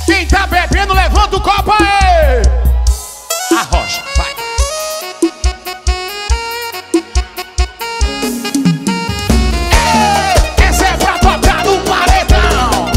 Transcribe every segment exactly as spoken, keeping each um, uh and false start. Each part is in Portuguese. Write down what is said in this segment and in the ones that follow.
Quem tá bebendo, levanta o copo aí. Arrocha, vai. Ei, essa é pra tocar no paredão.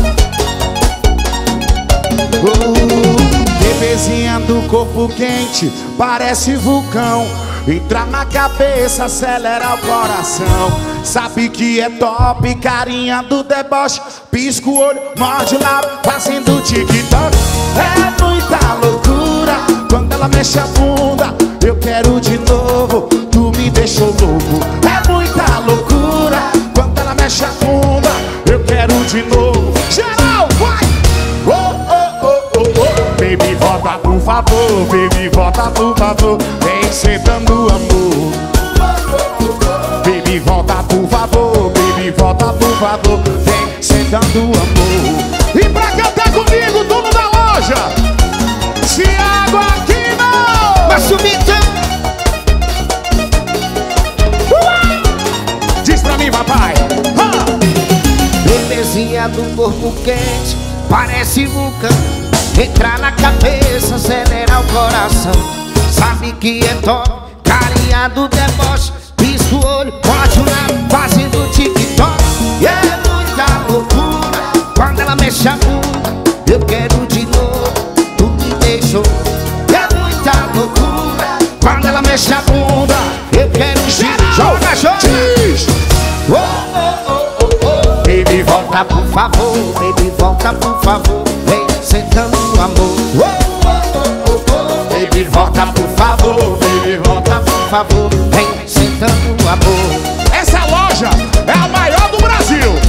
Oh, bebezinha do corpo quente, parece vulcão. Entra na cabeça, acelera o coração. Sabe que é top, carinha do deboche. Pisca o olho, morde o lábio, fazendo tic-toc. É muita loucura quando ela mexe a bunda. Eu quero de novo, tu me deixou louco. É muita loucura quando ela mexe a bunda. Eu quero de novo. Geral, vai! Oh, oh, oh, oh, oh. Baby, volta por favor, baby, volta por favor. Vem sentando amor. Baby, volta por favor, baby, volta por favor. Vem sentando amor. E pra cantar comigo, dono da loja, Thiago Aquino. Vai subir então. Uh! Diz pra mim, papai. Ah! Belezinha do corpo quente, parece vulcão. Entra na cabeça, acelera o coração. Sabe que é top, carinha do deboche. Pisca o olho, pode o lado, fazendo tic-toc. E é muita loucura quando ela mexe a bunda. Eu quero de novo, tu me deixou. E é muita loucura quando ela mexe a bunda. Eu quero de joga, joga. Oh, oh, oh, oh, oh. Baby, volta por favor, baby, volta por favor. Vem sentando amor. Oh, oh, oh, oh, oh. Baby, volta por favor, baby, volta por favor. Vem sentando amor. Essa loja é a maior do Brasil.